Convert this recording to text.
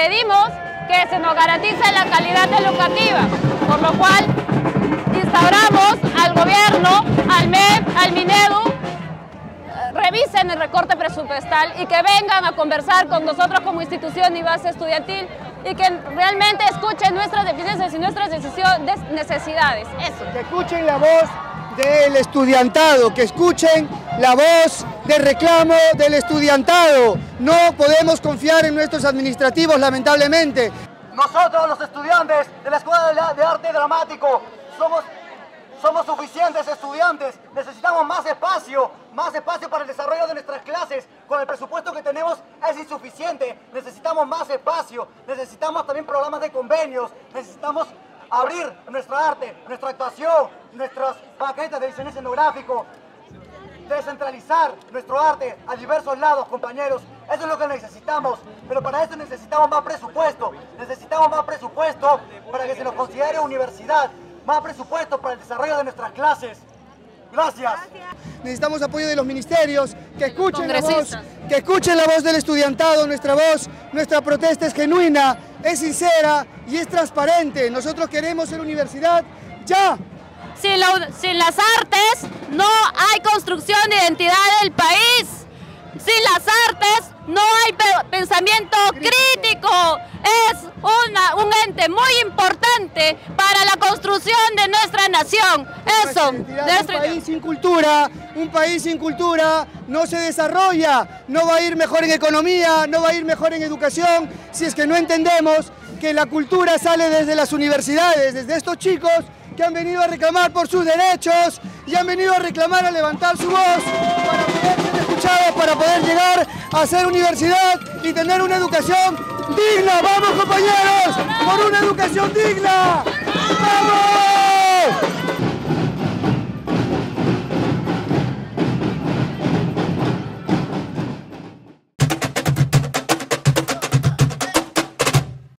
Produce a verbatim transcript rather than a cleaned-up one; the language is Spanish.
pedimos que se nos garantice la calidad educativa, por lo cual instauramos al gobierno, al M E P, al Minedu, revisen el recorte presupuestal y que vengan a conversar con nosotros como institución y base estudiantil y que realmente escuchen nuestras deficiencias y nuestras necesidades. Eso. Que escuchen la voz del estudiantado, que escuchen la voz de reclamo del estudiantado. No podemos confiar en nuestros administrativos, lamentablemente. Nosotros, los estudiantes de la Escuela de Arte Dramático, somos, somos suficientes estudiantes. Necesitamos más espacio, más espacio para el desarrollo de nuestras clases. Con el presupuesto que tenemos es insuficiente. Necesitamos más espacio, necesitamos también programas de convenios, necesitamos abrir nuestra arte, nuestra actuación, nuestras maquetas de diseño escenográfico, descentralizar nuestro arte a diversos lados, compañeros. Eso es lo que necesitamos, pero para eso necesitamos más presupuesto, necesitamos más presupuesto para que se nos considere universidad, más presupuesto para el desarrollo de nuestras clases. Gracias. Necesitamos apoyo de los ministerios, que escuchen la voz, que escuchen la voz del estudiantado, nuestra voz, nuestra protesta es genuina, es sincera y es transparente. Nosotros queremos ser universidad ya. Sin, lo, sin las artes no hay construcción de identidad del país. Sin las artes no hay pensamiento crítico. Es una, un ente muy importante para la construcción de nuestra nación. Eso. Un país sin cultura, un país sin cultura no se desarrolla, no va a ir mejor en economía, no va a ir mejor en educación, si es que no entendemos que la cultura sale desde las universidades, desde estos chicos que han venido a reclamar por sus derechos y han venido a reclamar, a levantar su voz para poder ser escuchados, para poder llegar a ser universidad y tener una educación digna. ¡Vamos, compañeros! ¡Por una educación digna! ¡Vamos!